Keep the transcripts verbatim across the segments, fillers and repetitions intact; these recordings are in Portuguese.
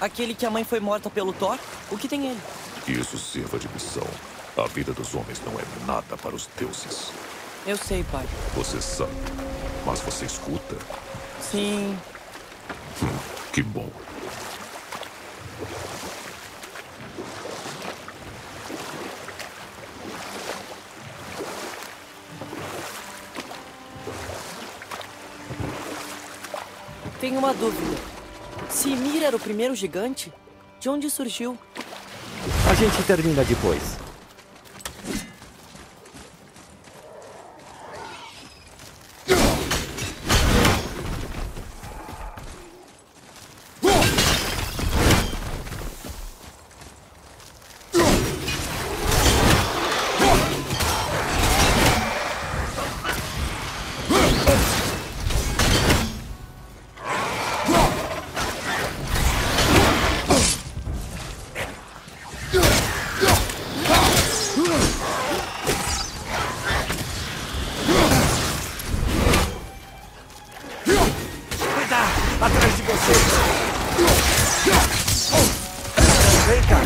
Aquele que a mãe foi morta pelo Thor? O que tem ele? Que isso sirva de missão. A vida dos homens não é nada para os deuses. Eu sei, pai. Você sabe. Mas você escuta? Sim. Hum, que bom. Tenho uma dúvida. Se Ymir era o primeiro gigante, de onde surgiu? A gente termina depois. Atrás de você! Vem cá!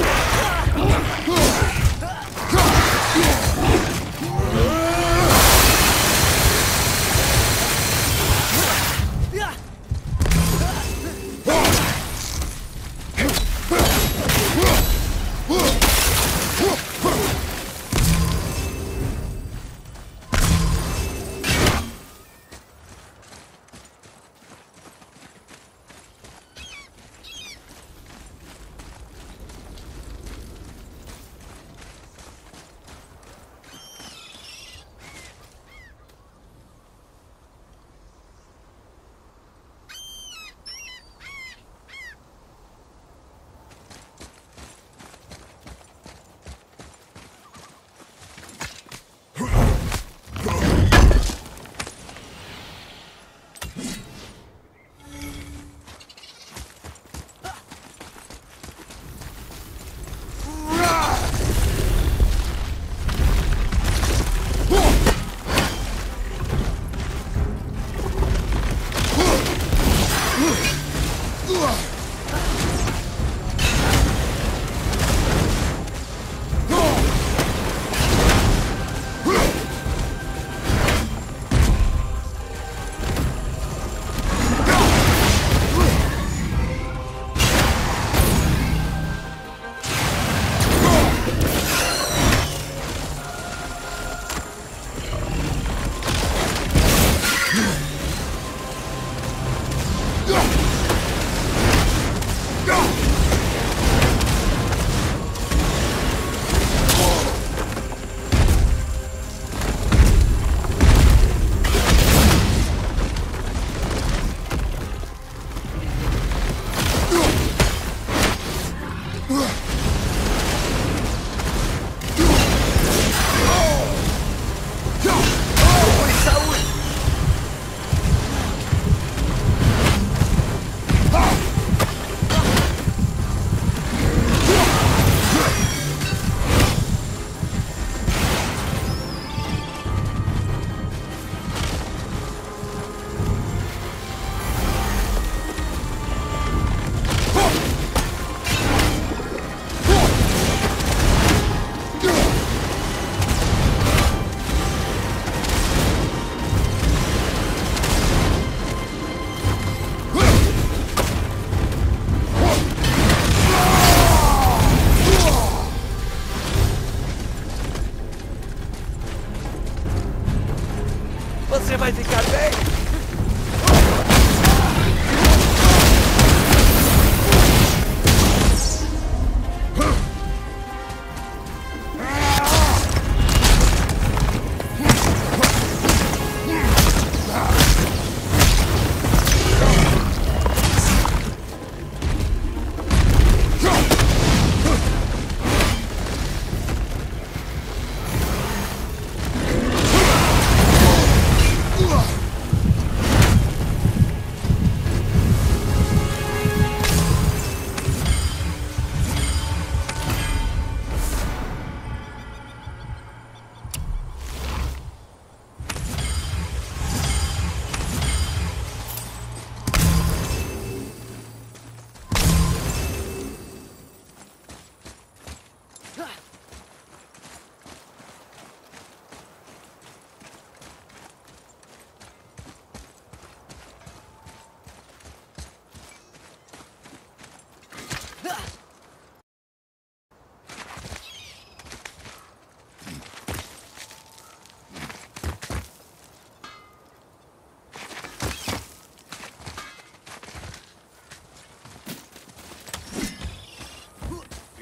Você vai ficar bem?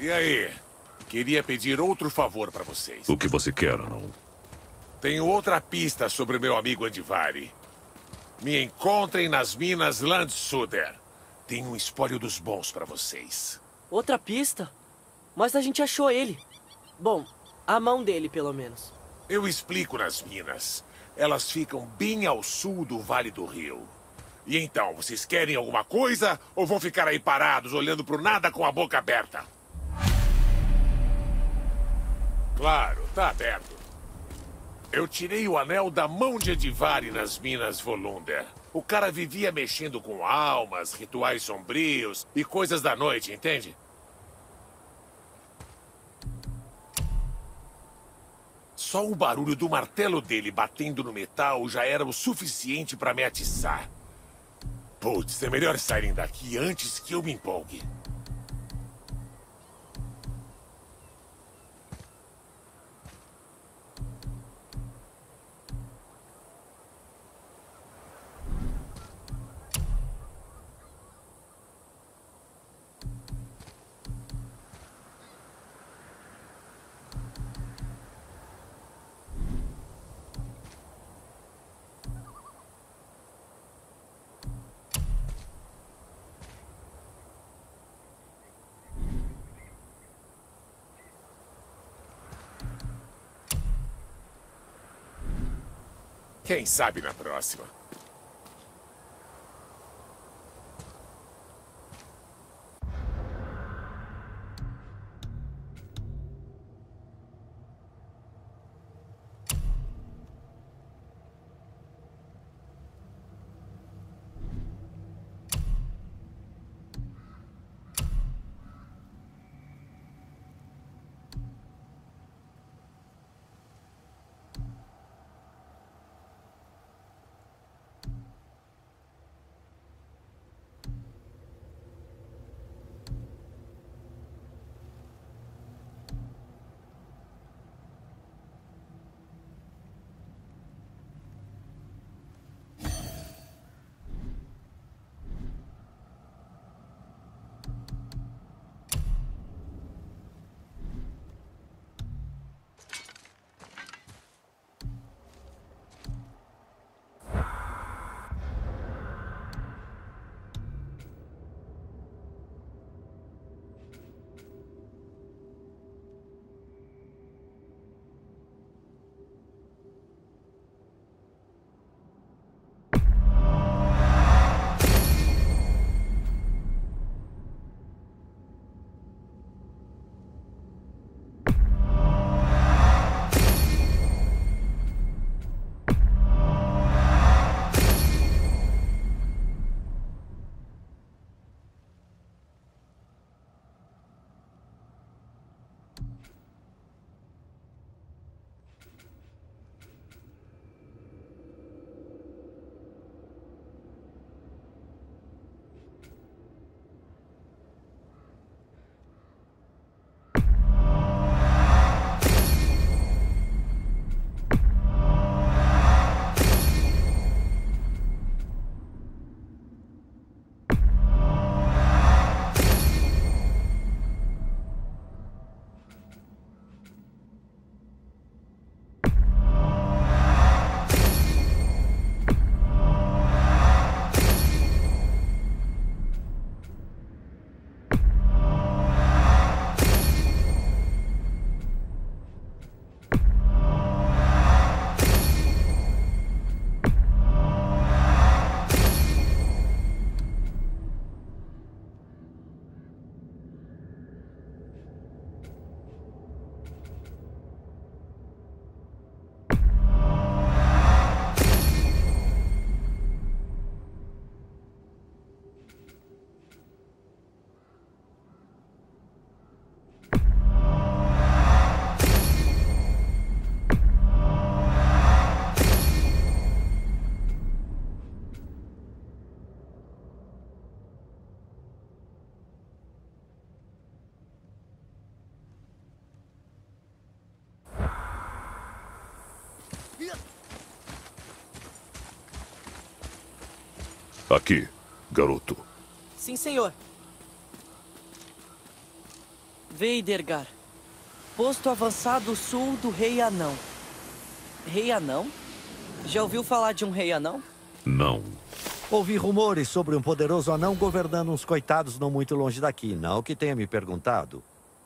E aí? Queria pedir outro favor para vocês. O que você quer, não? Tenho outra pista sobre o meu amigo Andvari. Me encontrem nas minas Landsuder. Tem um espólio dos bons para vocês. Outra pista? Mas a gente achou ele. Bom, a mão dele, pelo menos. Eu explico nas minas. Elas ficam bem ao sul do Vale do Rio. E então, vocês querem alguma coisa ou vão ficar aí parados, olhando pro nada com a boca aberta? Claro, tá aberto. Eu tirei o anel da mão de Andvari nas minas Volunder. O cara vivia mexendo com almas, rituais sombrios e coisas da noite, entende? Só o barulho do martelo dele batendo no metal já era o suficiente para me atiçar. Putz, é melhor saírem daqui antes que eu me empolgue. Quem sabe na próxima. Aqui, garoto. Sim, senhor. Veidergar. Posto avançado sul do Rei Anão. Rei Anão? Já ouviu falar de um Rei Anão? Não. Ouvi rumores sobre um poderoso anão governando uns coitados não muito longe daqui. Não que tenha me perguntado.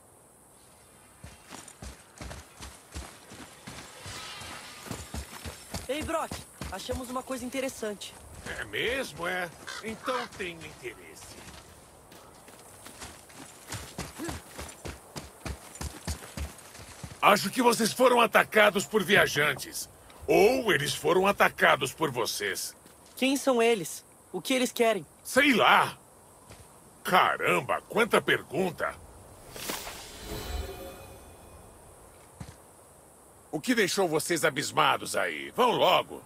Ei, Brock. Achamos uma coisa interessante. É mesmo, é? Então tenho interesse. Acho que vocês foram atacados por viajantes. Ou eles foram atacados por vocês. Quem são eles? O que eles querem? Sei lá. Caramba, quanta pergunta. O que deixou vocês abismados aí? Vão logo.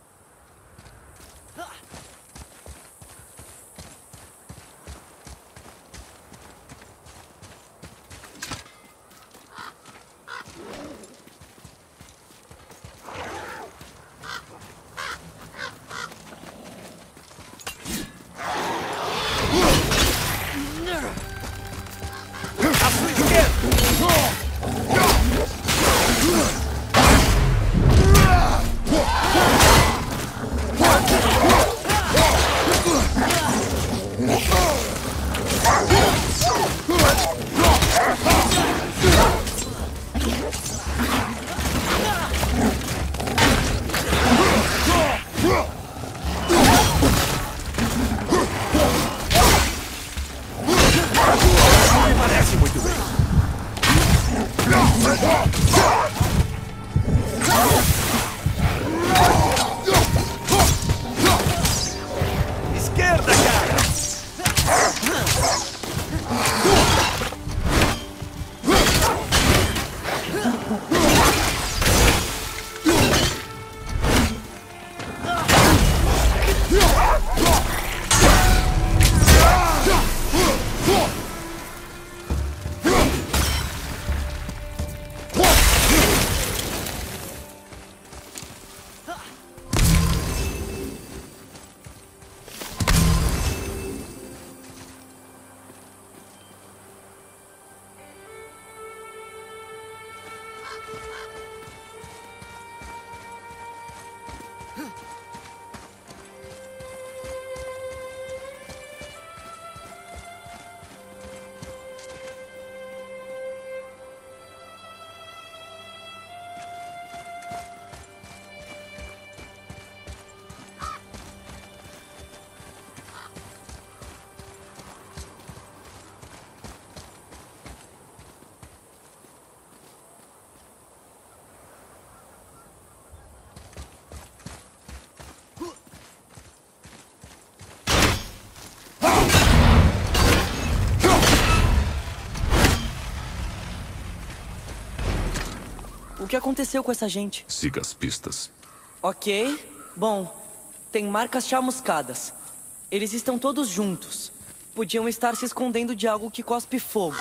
O que aconteceu com essa gente? Siga as pistas. Ok. Bom, tem marcas chamuscadas. Eles estão todos juntos. Podiam estar se escondendo de algo que cospe fogo.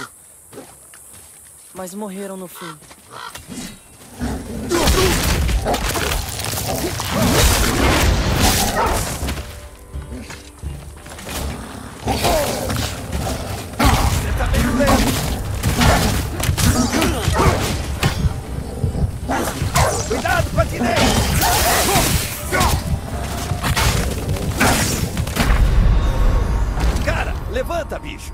Mas morreram no fim. Você tá meio lento. Cuidado com a direita! Cara, levanta, bicho!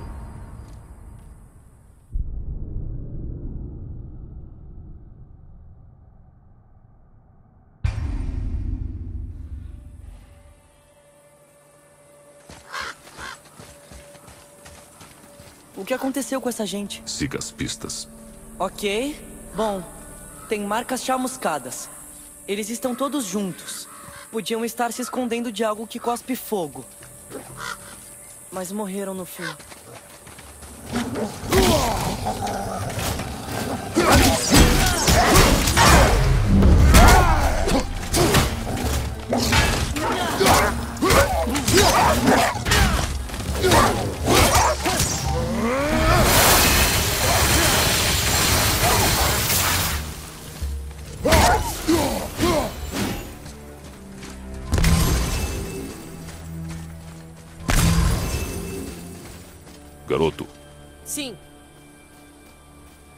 O que aconteceu com essa gente? Siga as pistas. Ok. Bom, tem marcas chamuscadas. Eles estão todos juntos. Podiam estar se escondendo de algo que cospe fogo. Mas morreram no fim. Garoto, Sim.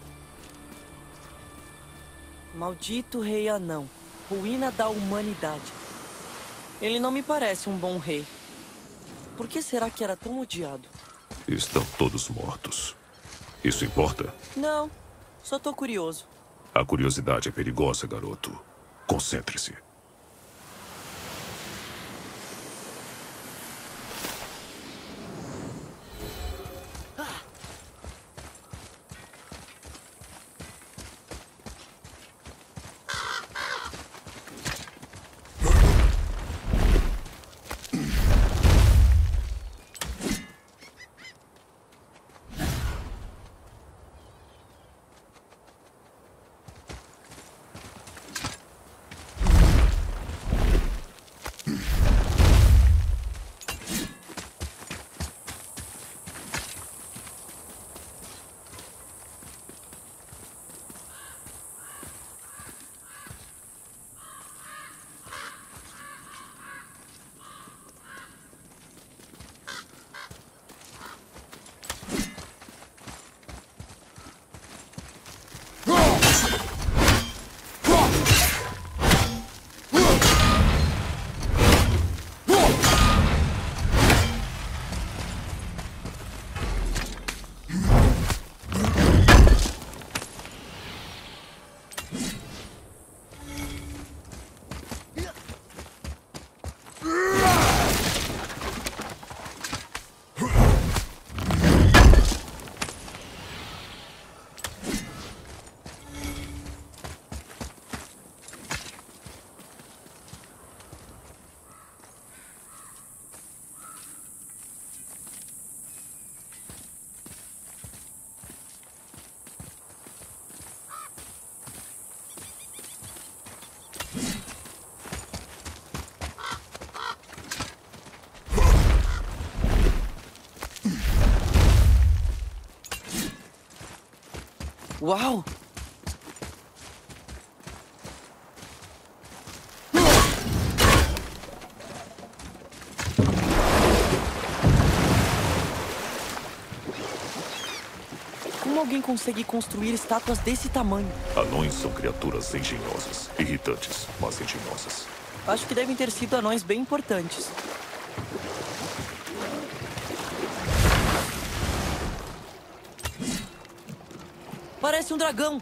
Maldito rei anão. Ruína da humanidade. Ele não me parece um bom rei. Por que será que era tão odiado? Estão todos mortos. Isso importa? Não, só tô curioso. A curiosidade é perigosa, garoto. Concentre-se. Uau! Como alguém consegue construir estátuas desse tamanho? Anões são criaturas engenhosas, irritantes, mas engenhosas. Acho que devem ter sido anões bem importantes. Parece um dragão.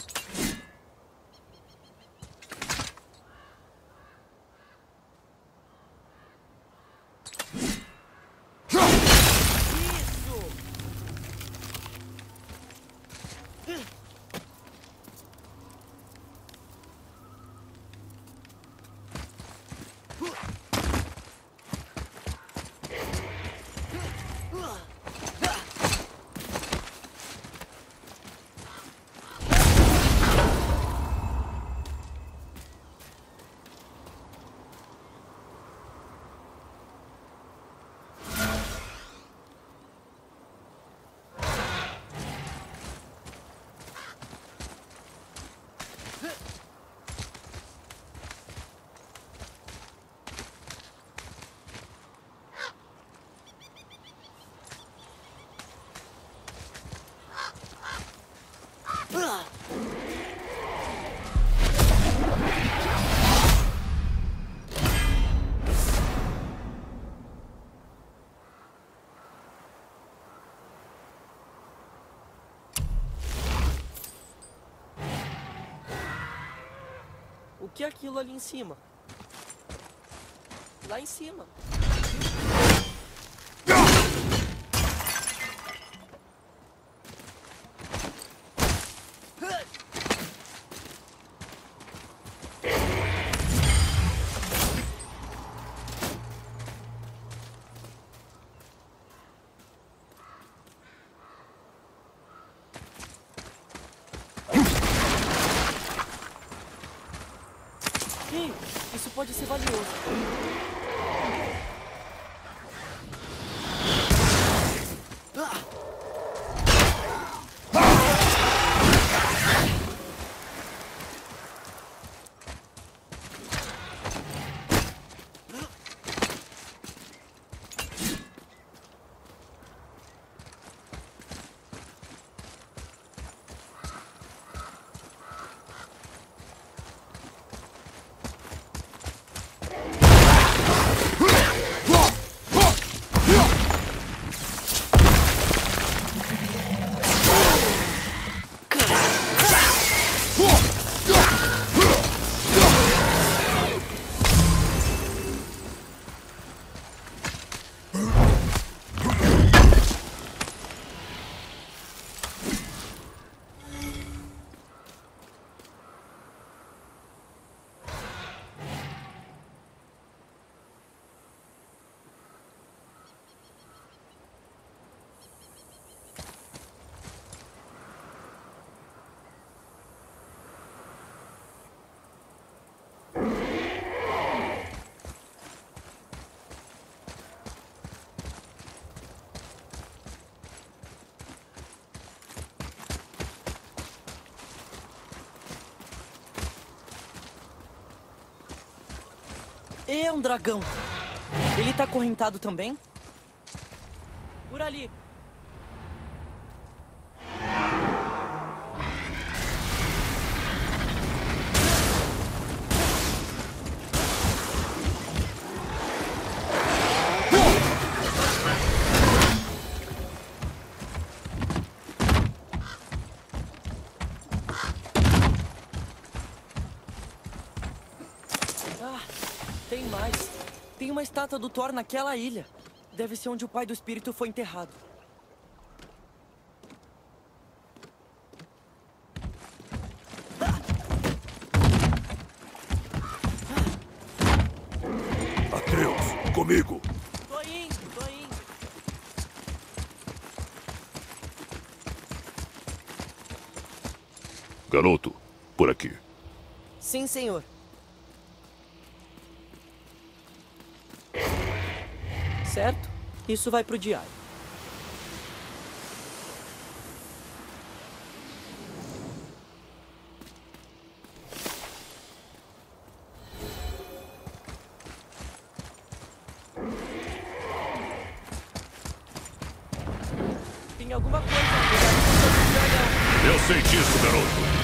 O que é aquilo ali em cima? Lá em cima. Ei, isso pode ser valioso. É um dragão. Ele tá acorrentado também? Por ali. Tem mais. Tem uma estátua do Thor naquela ilha. Deve ser onde o pai do espírito foi enterrado. Atreus, comigo. Tô indo, tô indo. Garoto, por aqui. Sim, senhor. Certo? Isso vai pro diário. Tem alguma coisa. Eu sei disso, garoto.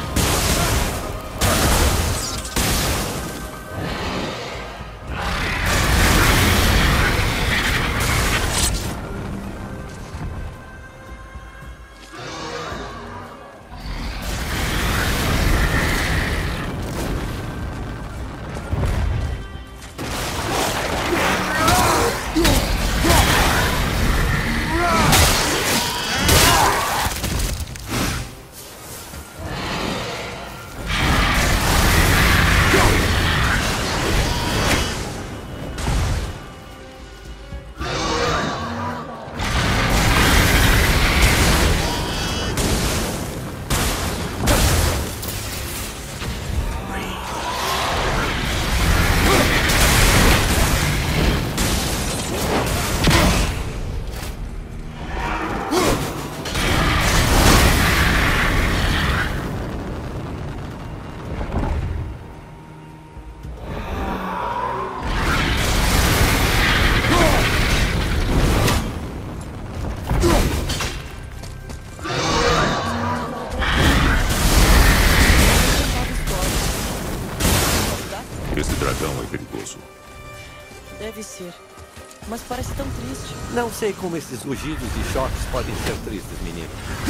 Esse dragão é perigoso. Deve ser. Mas parece tão triste. Não sei como esses rugidos e choques podem ser tristes, menino.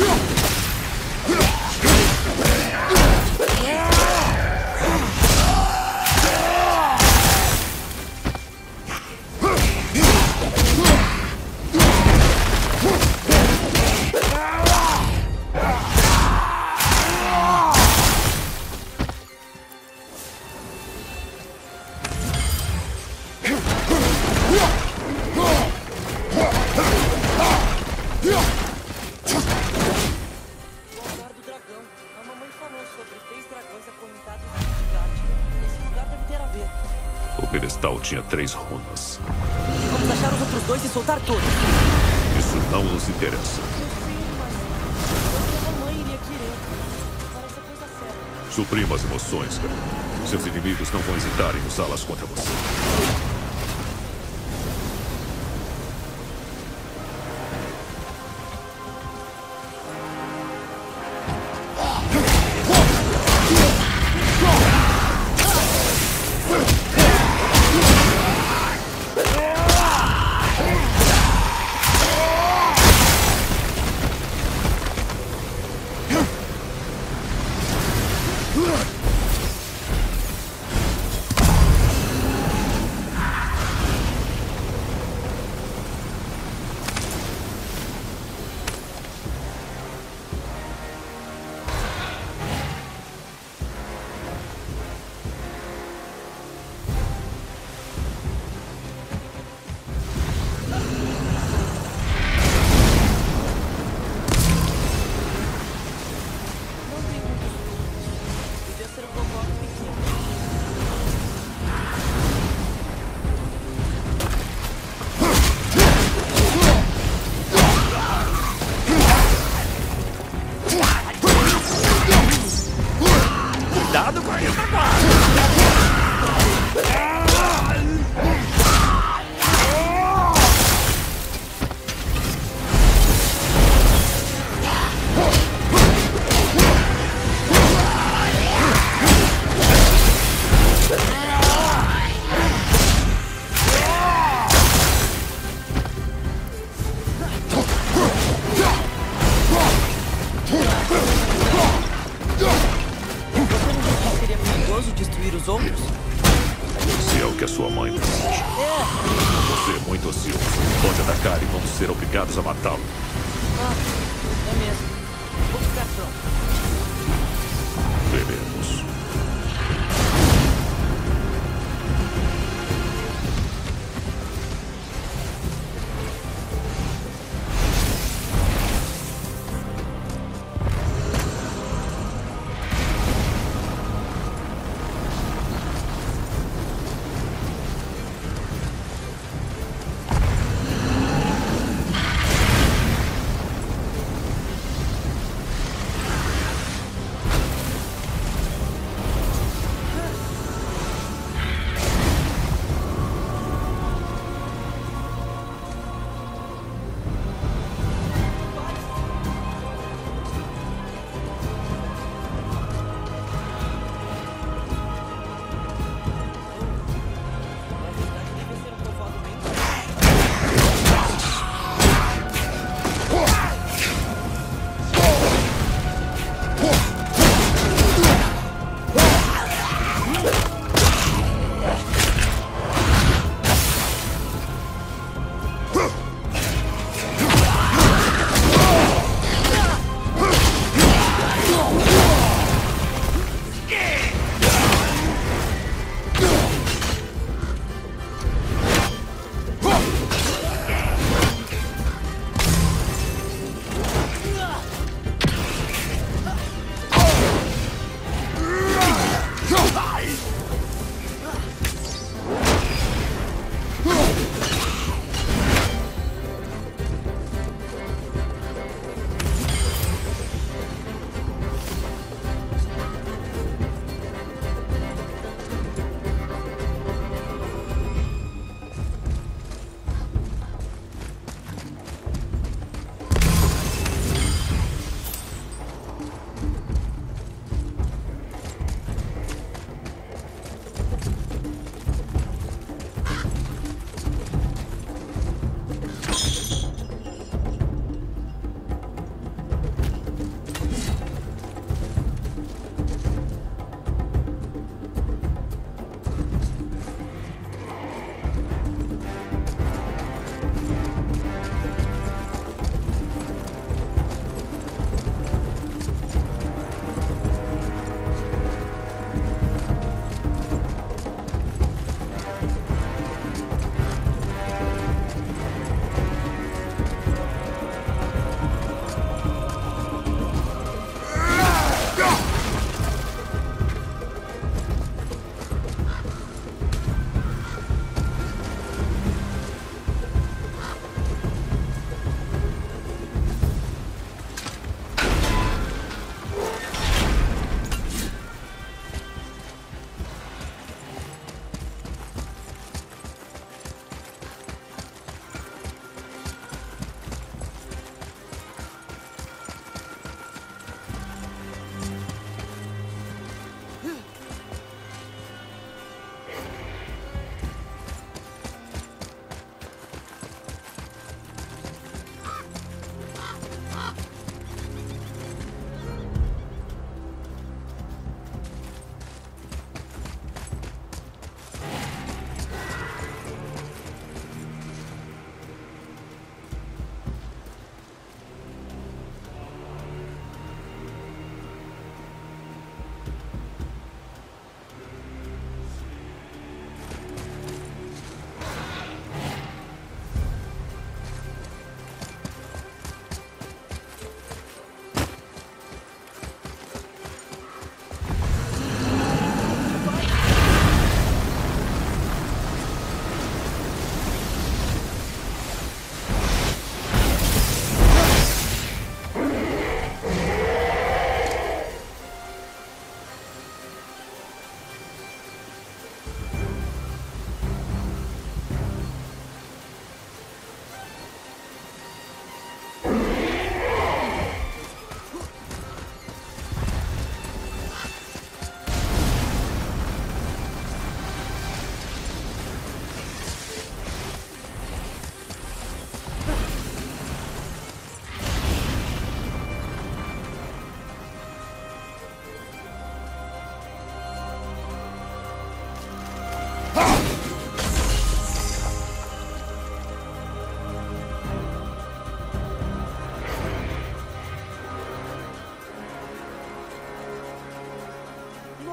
Tinha três runas. Vamos achar os outros dois e soltar todos. Isso não nos interessa. Eu sei, mas... a mamãe iria querer. Parece a coisa certa. Suprima as emoções, cara. Seus inimigos não vão hesitar em usá-las contra você.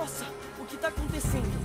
Nossa, o que tá acontecendo?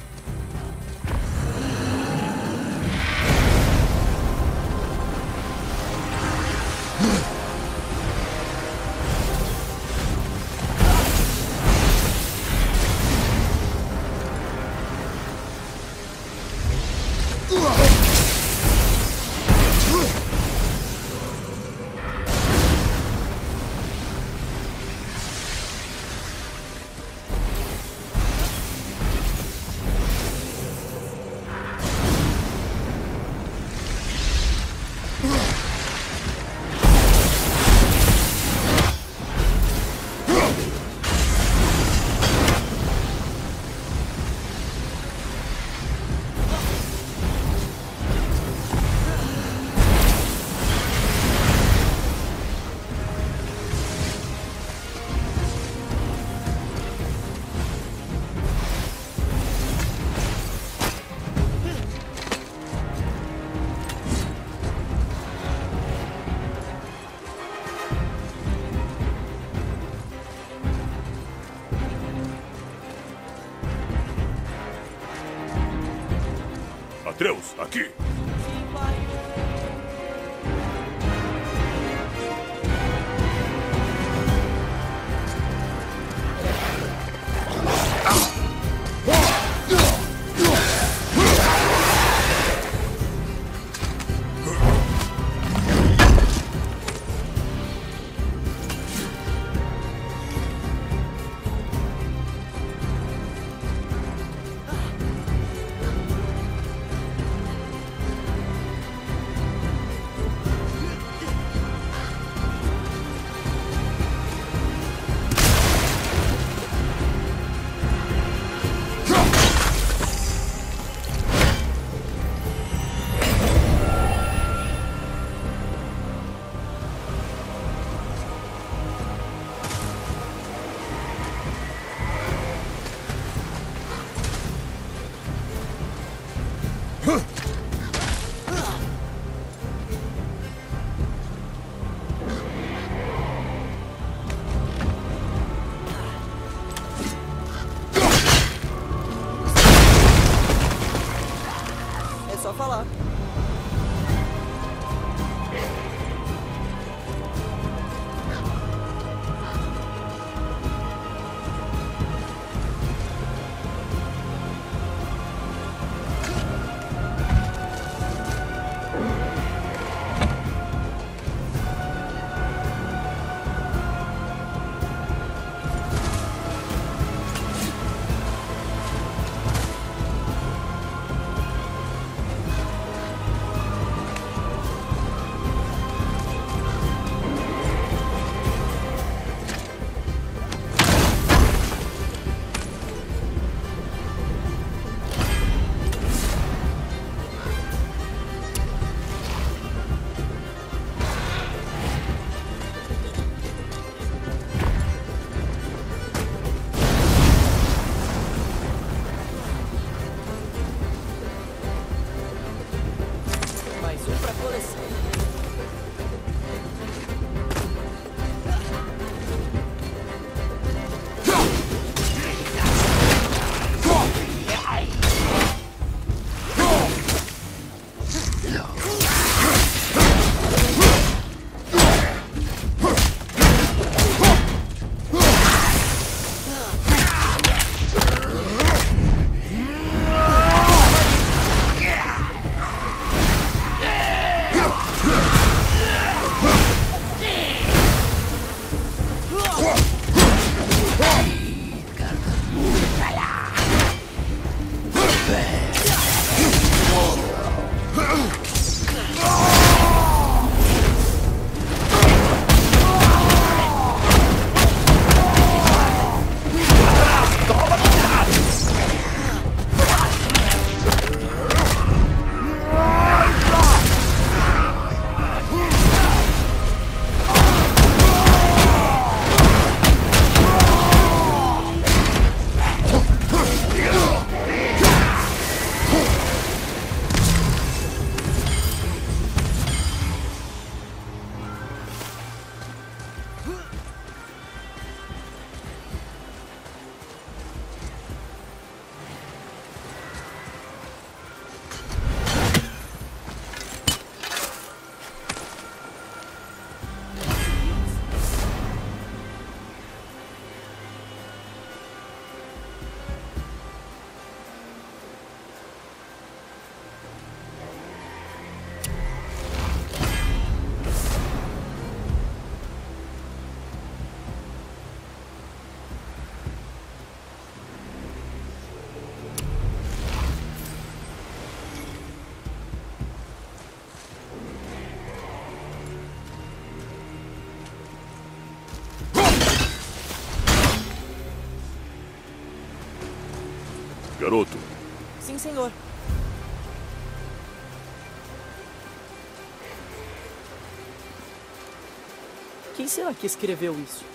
Atreus, aqui! Sim, pai. É só falar. garoto? Sim, senhor. Quem será que escreveu isso?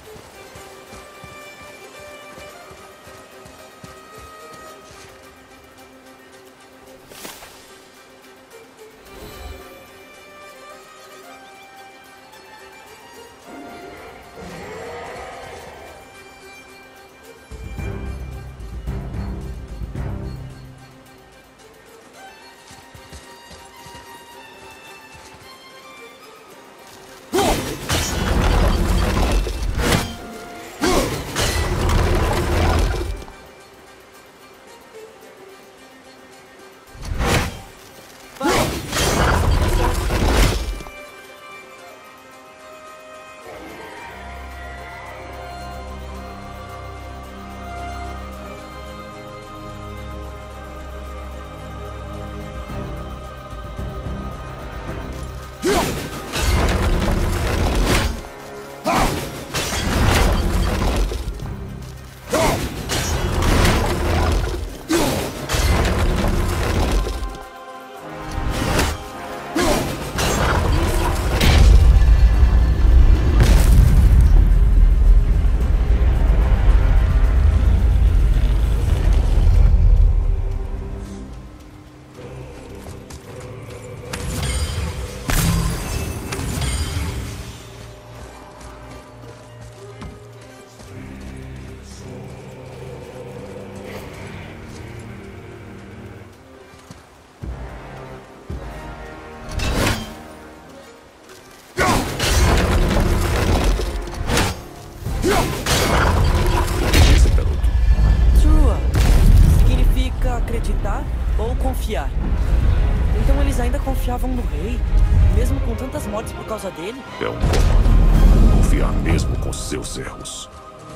Confiar. Então eles ainda confiavam no rei, mesmo com tantas mortes por causa dele? É um comando. Confiar mesmo com seus erros.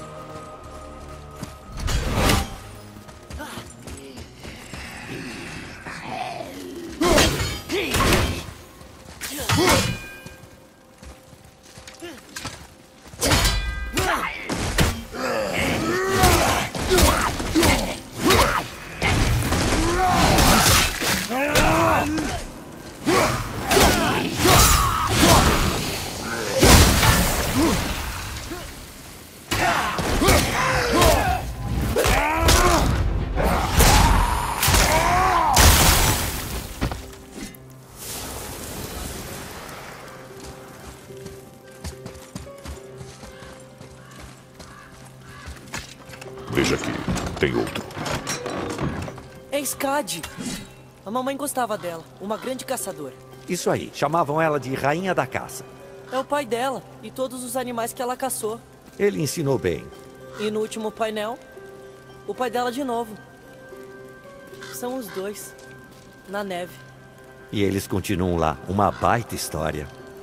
Veja aqui, tem outro. É Skadi. A mamãe gostava dela, uma grande caçadora. Isso aí, chamavam ela de Rainha da Caça. É o pai dela e todos os animais que ela caçou. Ele ensinou bem. E no último painel, o pai dela de novo. São os dois, na neve. E eles continuam lá, uma baita história.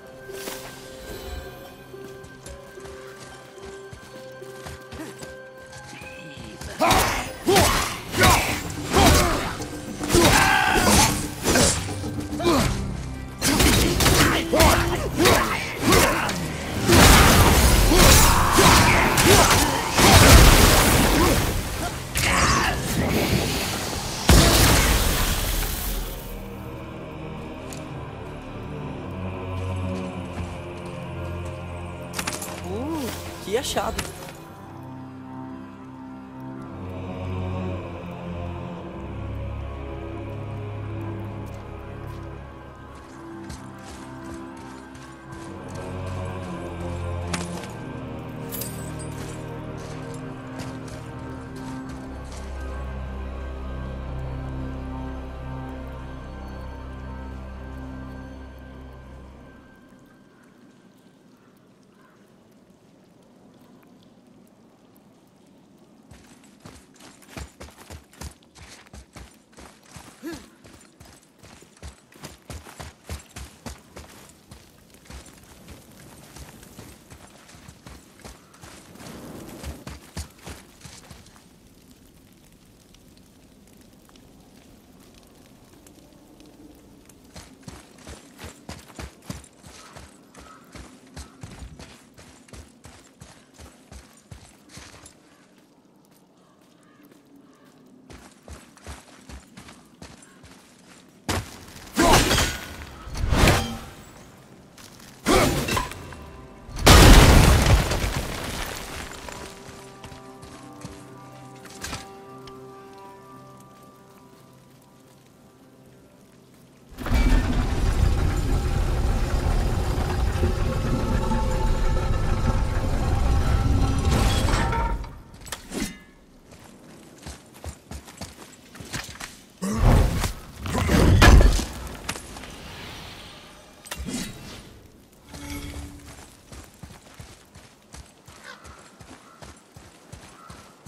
Que achado.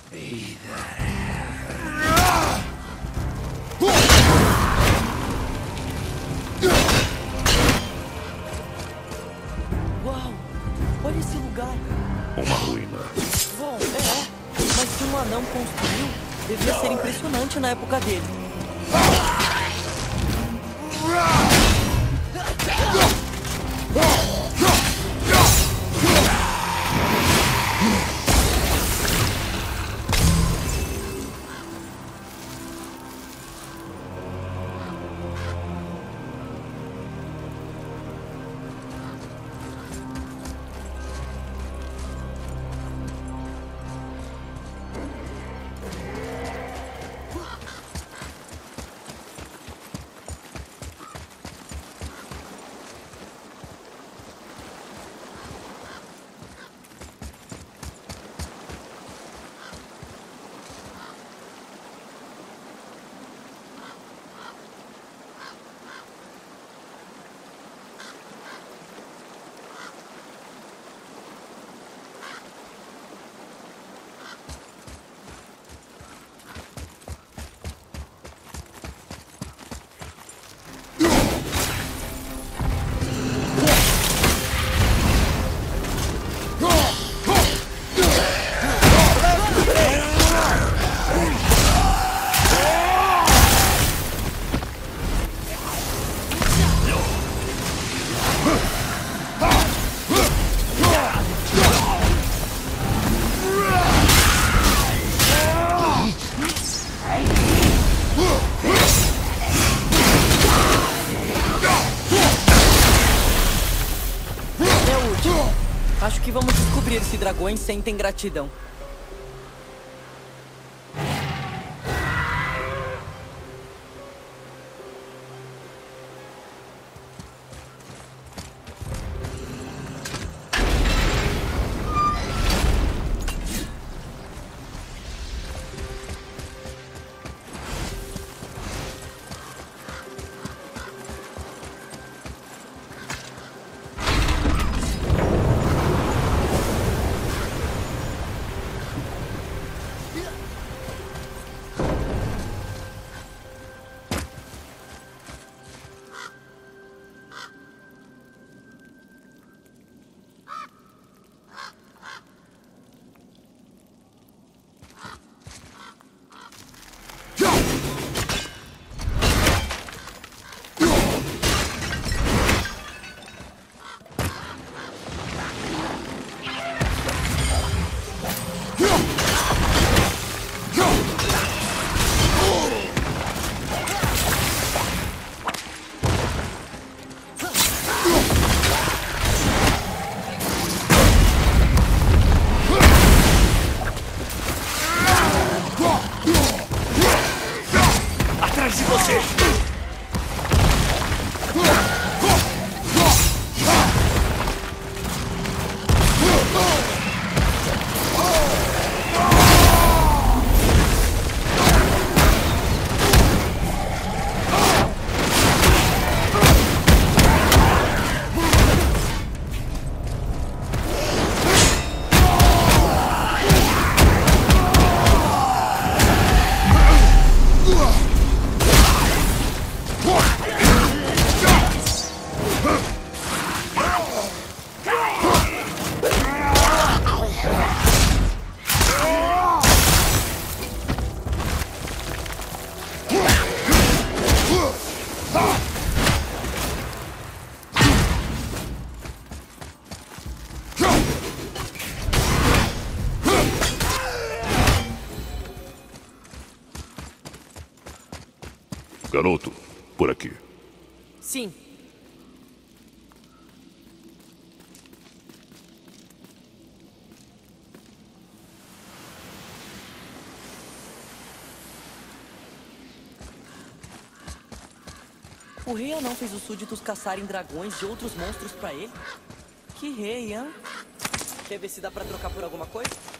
Uau! Olha esse lugar. Uma ruína. Bom, é. Mas se um anão construiu, devia ser impressionante na época dele. Acho que vamos descobrir se dragões sentem gratidão. Atrás de você! Garoto, por aqui. Sim. O rei anão fez os súditos caçarem dragões e outros monstros pra ele? Que rei, hein? Quer ver se dá pra trocar por alguma coisa?